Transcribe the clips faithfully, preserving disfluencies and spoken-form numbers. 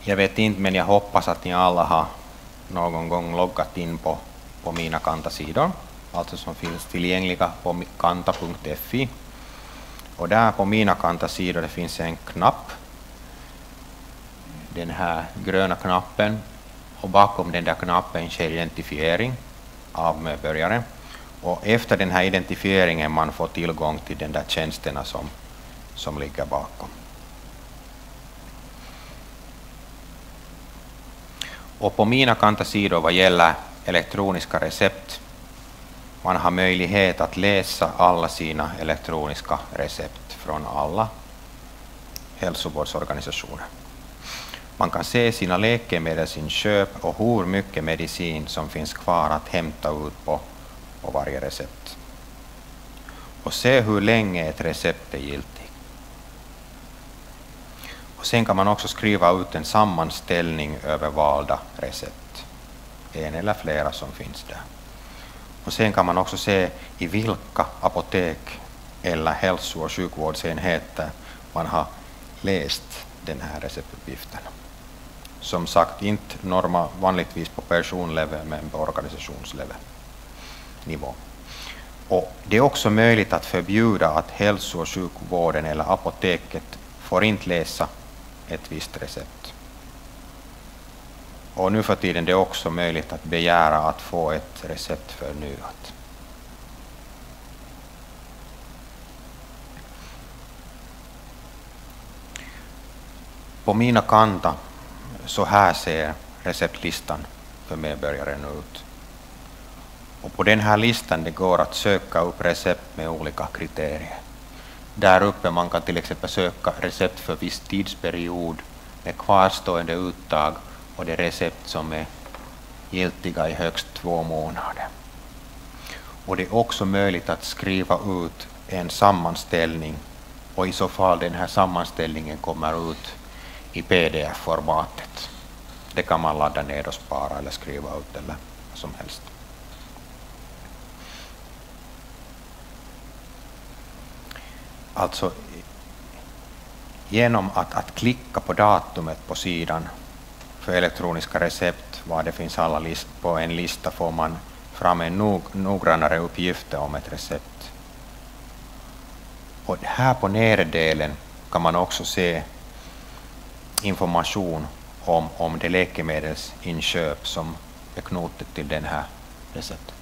Jag vet inte, men jag hoppas att ni alla har någon gång loggat in på, på mina Kanta-sidor, alltså som finns tillgängliga på kanta punkt fi. Och där på mina Kanta-sidor det finns en knapp, den här gröna knappen, och bakom den där knappen sker identifiering av medborgaren. Och efter den här identifieringen man får tillgång till den där tjänsterna som, som ligger bakom. Och på mina Kanta-sidor vad gäller elektroniska recept, man har möjlighet att läsa alla sina elektroniska recept från alla hälsovårdsorganisationer. Man kan se sina läkemedelsinköp och hur mycket medicin som finns kvar att hämta ut på, på varje recept. Och se hur länge ett recept är giltigt. Och sen kan man också skriva ut en sammanställning över valda recept. En eller flera som finns där. Och sen kan man också se i vilka apotek eller hälso- och sjukvårdsenheter man har läst den här receptuppgifterna. Som sagt, inte norma, vanligtvis på personlevel men på organisationslevel nivå. Och det är också möjligt att förbjuda att hälso- och sjukvården eller apoteket får inte läsa ett visst recept. Och nu för tiden är det också möjligt att begära att få ett recept förnyat. På mina Kanta så här ser receptlistan för medborgaren ut. Och på den här listan det går att söka upp recept med olika kriterier. Där uppe man kan till exempel söka recept för viss tidsperiod med kvarstående uttag och det recept som är giltiga i högst två månader. Och det är också möjligt att skriva ut en sammanställning och i så fall den här sammanställningen kommer ut i P D F-formatet. Det kan man ladda ner och spara eller skriva ut eller vad som helst. Alltså genom att, att klicka på datumet på sidan för elektroniska recept var det finns alla list, på en lista får man fram en nog, noggrannare uppgifter om ett recept. Och här på nedre delen kan man också se information om, om det läkemedelsinköp som är knutet till den här receptet.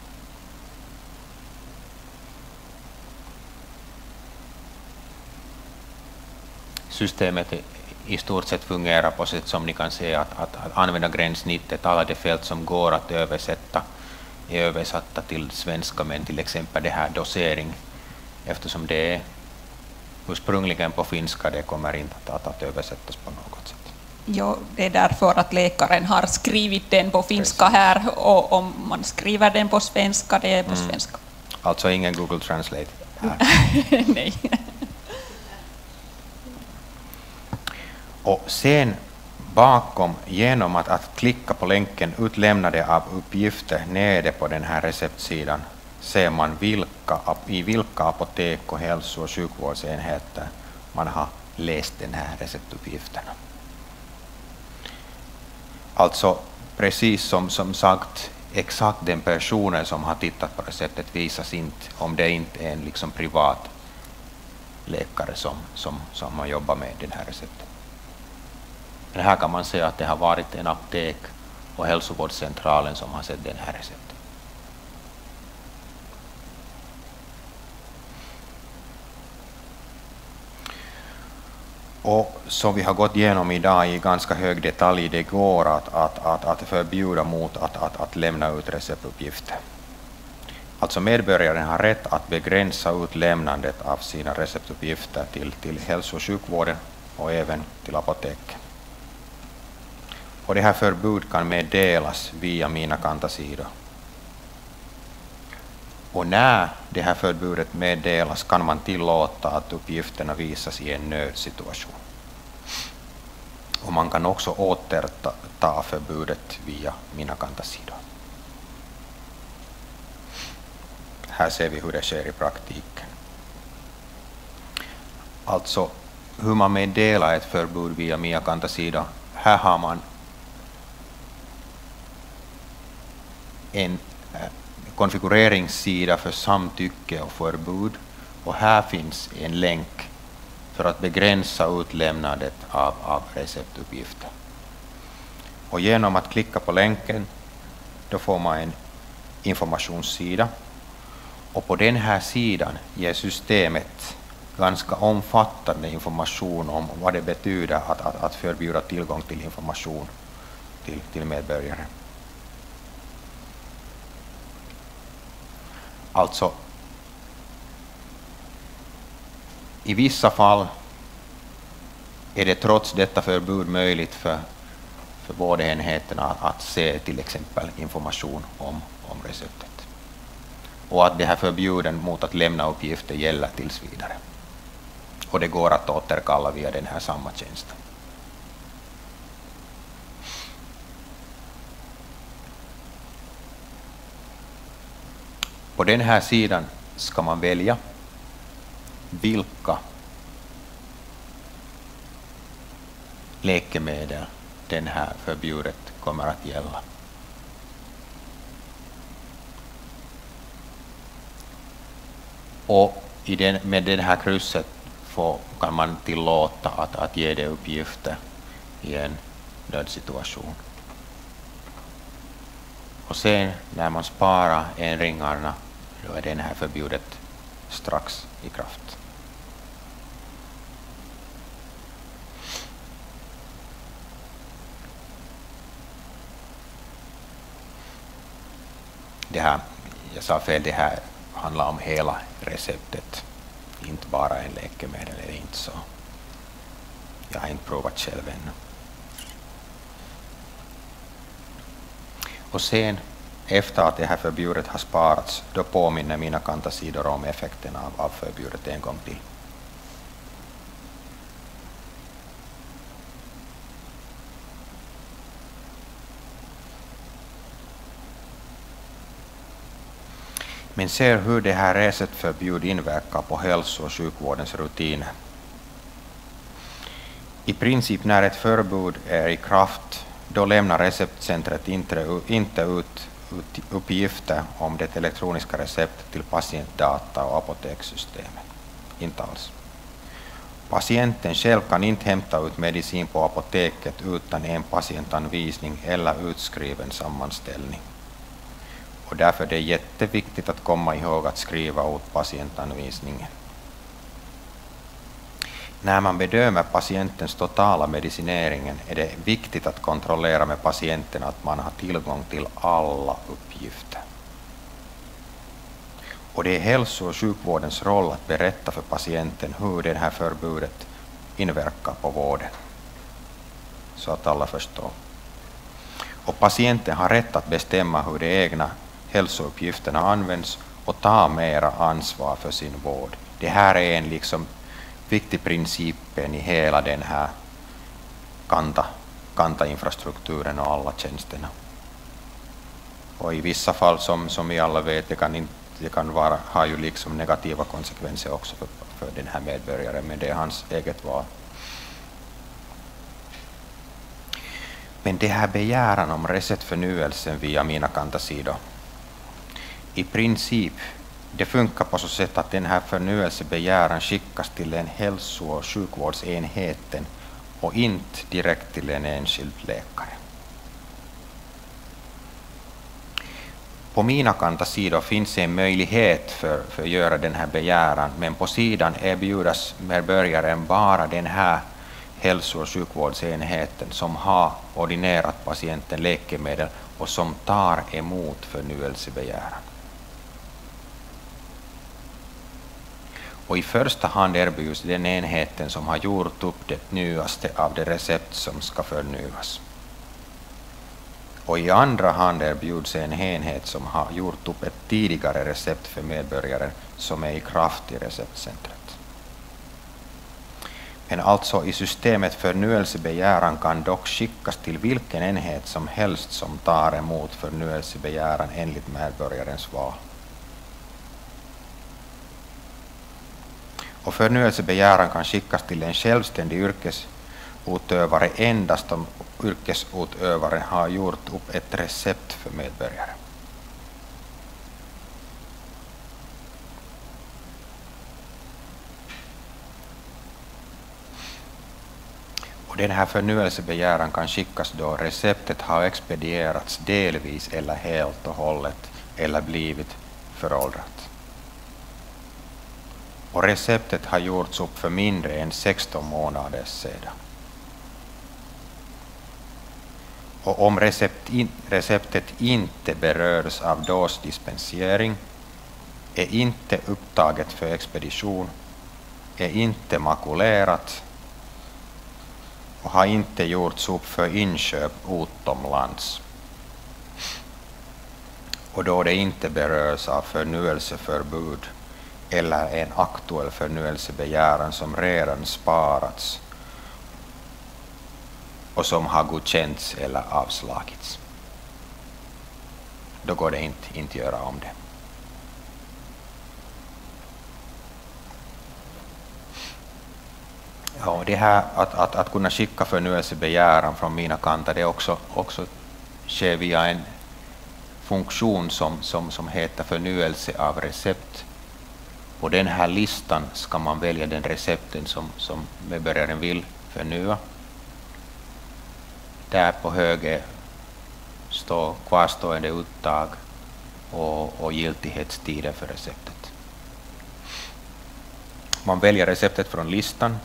Systemet i stort sett fungerar på sätt som ni kan se att, att, att använda gränssnittet, alla de fält som går att översätta är översatta till svenska, men till exempel det här dosering, eftersom det är ursprungligen på finska, det kommer inte att, att, att översättas på något sätt. Jo, det är därför att läkaren har skrivit den på finska. Precis. Här, och om man skriver den på svenska, det är på mm. svenska. Alltså ingen Google Translate här. Nej. Och sen bakom, genom att, att klicka på länken utlämnade av uppgifter nere på den här receptsidan, ser man vilka, i vilka apotek och hälso- och sjukvårdsenheter man har läst den här receptuppgifterna. Alltså precis som, som sagt, exakt den personen som har tittat på receptet visas inte om det inte är en liksom privat läkare som, som, som har jobbat med den här receptet. Men här kan man se att det har varit en aptek och hälsovårdscentralen som har sett den här receptet. Och som vi har gått igenom idag i ganska hög detalj, det går att, att, att, att förbjuda mot att, att, att lämna ut receptuppgifter. Alltså medborgaren har rätt att begränsa utlämnandet av sina receptuppgifter till, till hälso- och sjukvården och även till apoteken. Och det här förbud kan meddelas via mina Kanta-sidor. Och när det här förbudet meddelas kan man tillåta att uppgifterna visas i en nödsituation. Och man kan också återta förbudet via mina Kanta-sidor. Här ser vi hur det sker i praktiken. Alltså hur man meddelar ett förbud via mina Kanta-sidor. här har man en konfigureringssida för samtycke och förbud, och här finns en länk för att begränsa utlämnandet av, av receptuppgifter. Och genom att klicka på länken då får man en informationssida, och på den här sidan ger systemet ganska omfattande information om vad det betyder att, att, att förbjuda tillgång till information till, till medborgare. Alltså, i vissa fall är det trots detta förbud möjligt för, för vårdenheterna att se till exempel information om, om receptet. Och att det här förbjuden mot att lämna uppgifter gäller tills vidare. Och det går att återkalla via den här samma tjänsten. På den här sidan ska man välja vilka läkemedel den här förbudet kommer att gälla. Och i den, med det här krysset får, kan man tillåta att, att ge det uppgifter i en nödsituation. Och sen när man sparar ändringarna då är det här förbudet strax i kraft. Det här, jag sa fel, det här handlar om hela receptet, inte bara en läkemedel, eller inte så. Jag har inte provat själv ännu. Och sen efter att det här förbudet har sparats då påminner mina kantasidor om effekten av, av förbudet en gång till. Men ser hur det här receptförbud inverkar på hälso- och sjukvårdens rutiner. I princip när ett förbud är i kraft då lämnar receptcentret inte, inte ut, ut uppgifter om det elektroniska receptet till patientdata och apotekssystemet. Inte alls. Patienten själv kan inte hämta ut medicin på apoteket utan en patientanvisning eller utskriven sammanställning. Och därför är det jätteviktigt att komma ihåg att skriva ut patientanvisningen. När man bedömer patientens totala medicineringen är det viktigt att kontrollera med patienten att man har tillgång till alla uppgifter. Och det är hälso- och sjukvårdens roll att berätta för patienten hur det här förbudet inverkar på vården. Så att alla förstår. Och patienten har rätt att bestämma hur de egna hälsouppgifterna används och ta mera ansvar för sin vård. Det här är en liksom viktig principen i hela den här kanta, kanta-infrastrukturen och alla tjänsterna. Och i vissa fall som, som vi alla vet, det kan, inte, det kan vara, ha ju liksom negativa konsekvenser också för, för den här medborgaren, men det är hans eget val. Men det här begäran om receptförnyelsen via mina kantasidor. I princip, det funkar på så sätt att den här förnyelsebegäran skickas till en hälso- och sjukvårdsenheten och inte direkt till en enskild läkare. På mina kantasidor finns en möjlighet för, för att göra den här begäran, men på sidan erbjudas medborgaren bara den här hälso- och sjukvårdsenheten som har ordinerat patienten läkemedel och som tar emot förnyelsebegäran. Och i första hand erbjuds den enheten som har gjort upp det nyaste av det recept som ska förnyas. Och i andra hand erbjuds en enhet som har gjort upp ett tidigare recept för medborgaren som är i kraft i receptcentret. Men alltså i systemet förnyelsebegäran kan dock skickas till vilken enhet som helst som tar emot förnyelsebegäran enligt medborgarens val. Och förnyelsebegäran kan skickas till en självständig yrkes, yrkesutövare endast om yrkesutövaren har gjort upp ett recept för medborgare. Och den här förnyelsebegäran kan skickas då receptet har expedierats delvis eller helt och hållet eller blivit föråldrat. Och receptet har gjorts upp för mindre än sexton månader sedan. Och om recept in, receptet inte berörs av dosdispensering, är inte upptaget för expedition, är inte makulerat och har inte gjorts upp för inköp utomlands. Och då det inte berörs av förnyelseförbud eller en aktuell förnyelsebegäran som redan sparats och som har godkänts eller avslagits. Då går det inte, inte göra om det. Ja, det här att, att, att kunna skicka förnyelsebegäran från mina kanter, det är också, också sker via en funktion som, som, som heter förnyelse av recept. På den här listan ska man välja den recepten som, som medborgaren vill förnya. Där på höger står kvarstående uttag och, och giltighetstiden för receptet. Man väljer receptet från listan.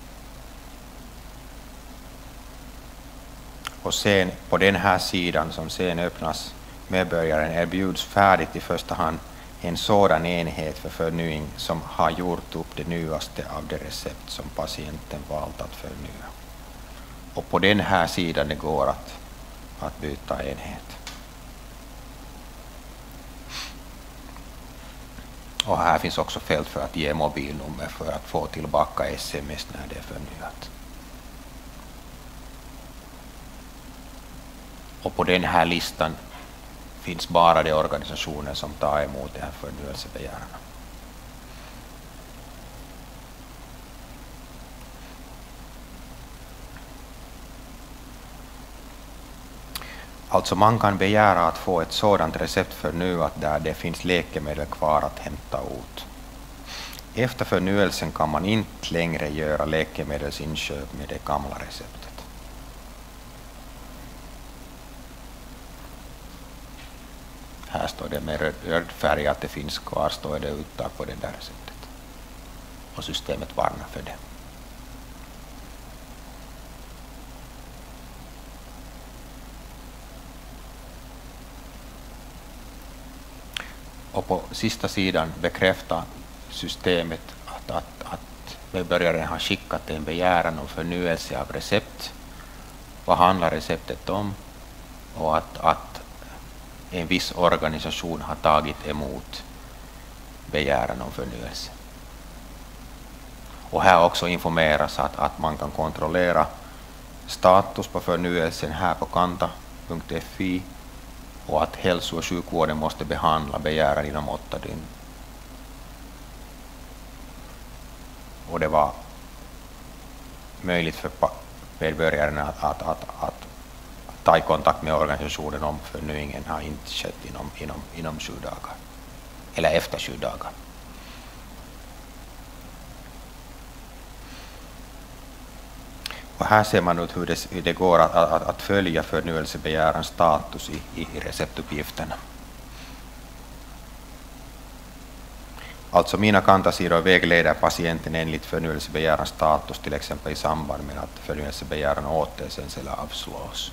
Och sen på den här sidan som sen öppnas, medborgaren erbjuds färdigt i första hand en sådan enhet för förnying som har gjort upp det nyaste av det recept som patienten valt att förnya. Och på den här sidan det går att, att byta enhet. Och här finns också fält för att ge mobilnummer för att få tillbaka sms när det är förnyat. Och på den här listan finns bara de organisationer som tar emot den här förnyelsebegäran. Alltså man kan begära att få ett sådant recept förnyat där det finns läkemedel kvar att hämta ut. Efter förnyelsen kan man inte längre göra läkemedelsinköp med det gamla receptet. Här står det med röd, röd färg att det finns kvarstående uttag på det där receptet. Och systemet varnar för det. Och på sista sidan bekräftar systemet att, att, att medborgaren har skickat en begäran om förnyelse av recept. Vad handlar receptet om? Och att, att en viss organisation har tagit emot begäran om förnyelse. Och här också informeras att, att man kan kontrollera status på förnyelsen här på kanta punkt f i och att hälso- och sjukvården måste behandla begäran inom åtta dygn. Och det var möjligt för medborgaren att, att, att, att ta i kontakt med organisationen om förnyingen har inte skett inom, inom, inom sju dagar. Eller efter sju dagar. Och här ser man ut hur det, hur det går att, att, att följa förnyelsebegärans status i, i, i receptuppgifterna. Alltså mina kantasidor vägleder patienten enligt förnyelsebegärans status, till exempel i samband med att förnyelsebegäran återsänds eller avslås.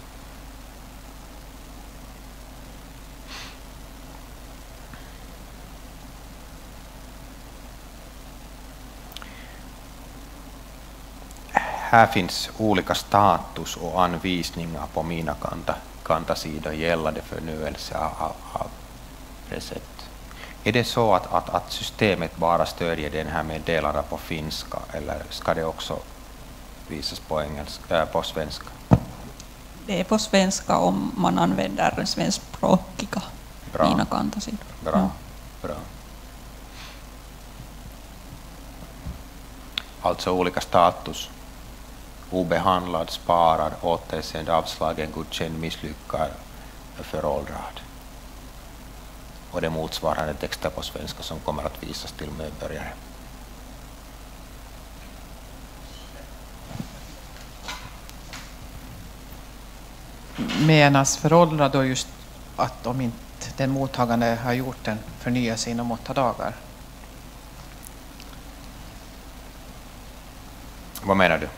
Här finns olika status och anvisningar på mina kanta, kantasidor gällande förnyelse av, av recept. Är det så att, att, att systemet bara stödjer den här meddelarna på finska eller ska det också visas på, engelska, äh, på svenska? Det är på svenska om man använder svenskspråkiga mina kantasidor. Bra, ja. Bra. Alltså olika status obehandlad, sparad, återsänd, avslagen, godkänd, misslyckad, föråldrad. Och det motsvarande texter på svenska som kommer att visas till medborgare. Menas föråldrad då just att om inte den mottagande har gjort en förnyelse inom åtta dagar? Vad menar du?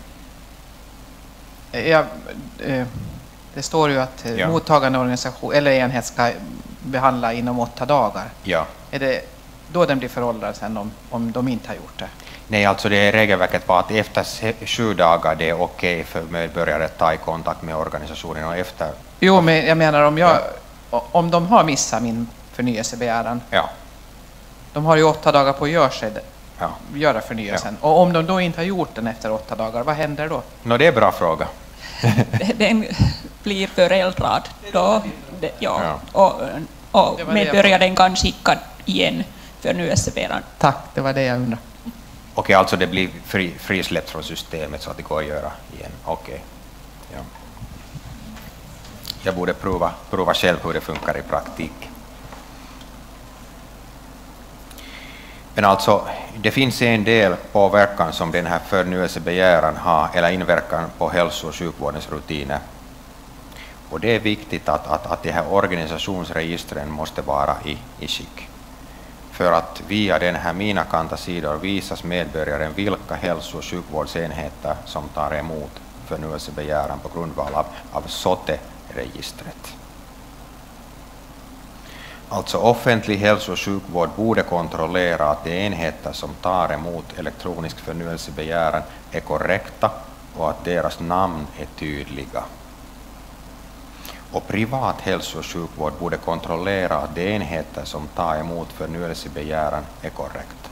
Ja, eh, det står ju att Ja. mottagande organisation eller enhet ska behandla inom åtta dagar. Ja. Är det då den blir föråldrad sen om, om de inte har gjort det? Nej, alltså det är regelverket på att efter se- sju dagar det är okej för medborgare att ta i kontakt med organisationen och efter... Jo, men jag menar om, jag, Ja. o- om de har missat min förnyelsebegäran, Ja, de har ju åtta dagar på att göra, sig, ja. göra förnyelsen. Och om de då inte har gjort den efter åtta dagar, vad händer då? Nå, det är en bra fråga. Den blir föräldrad då. Det, ja. Ja. Och, och Det var det jag- medborgaren kan skicka igen förnyelsebegäran. Tack, det var det jag undrade. Okej, alltså det blir fri, frisläppt från systemet så att det går att göra igen. Okej. Ja. Jag borde prova, prova själv hur det funkar i praktiken. Men alltså, det finns en del påverkan som den här förnyelsebegäran har, eller inverkan på hälso- och sjukvårdens rutiner. Och det är viktigt att, att, att de här organisationsregistren måste vara i, i skick. För att via den här Mina Kanta-sidor visas medborgaren vilka hälso- och sjukvårdsenheter som tar emot förnyelsebegäran på grundval av, av SOTE-registret. Alltså offentlig hälso- och sjukvård borde kontrollera att de enheter som tar emot elektronisk förnyelsebegäran är korrekta och att deras namn är tydliga. Och privat hälso- och sjukvård borde kontrollera att de enheter som tar emot förnyelsebegäran är korrekta.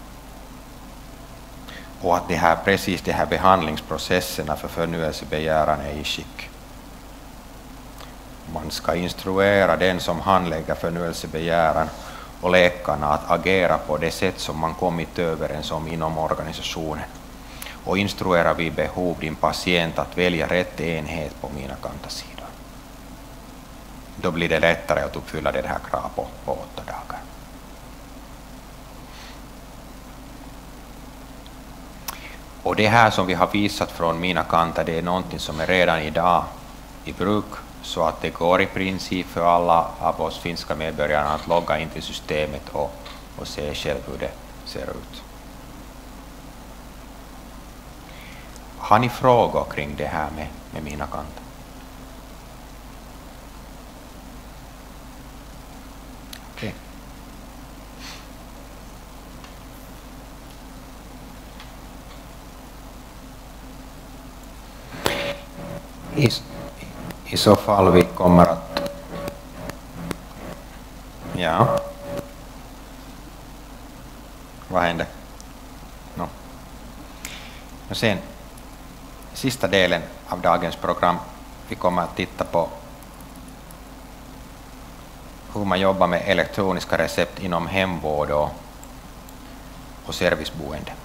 Och att det här, precis de här behandlingsprocesserna för förnyelsebegäran är i skick. Man ska instruera den som handlägger förnyelsebegäran och läkarna att agera på det sätt som man kommit överens om inom organisationen. Och instruera vid behov din patient att välja rätt enhet på Mina Kanta-sidor. Då blir det lättare att uppfylla det här kravet på, på åtta dagar. Och det här som vi har visat från Mina Kanta, det är någonting som är redan idag i bruk, så att det går i princip för alla av oss finska medborgare att logga in till systemet och, och se själv hur det ser ut. Har ni frågor kring det här med, med Mina Kanta? Okej. I, I så fall vi kommer att... Ja. Vad hände? No. Och sen, sista delen av dagens program, vi kommer att titta på hur man jobbar med elektroniska recept inom hemvård och, och serviceboende.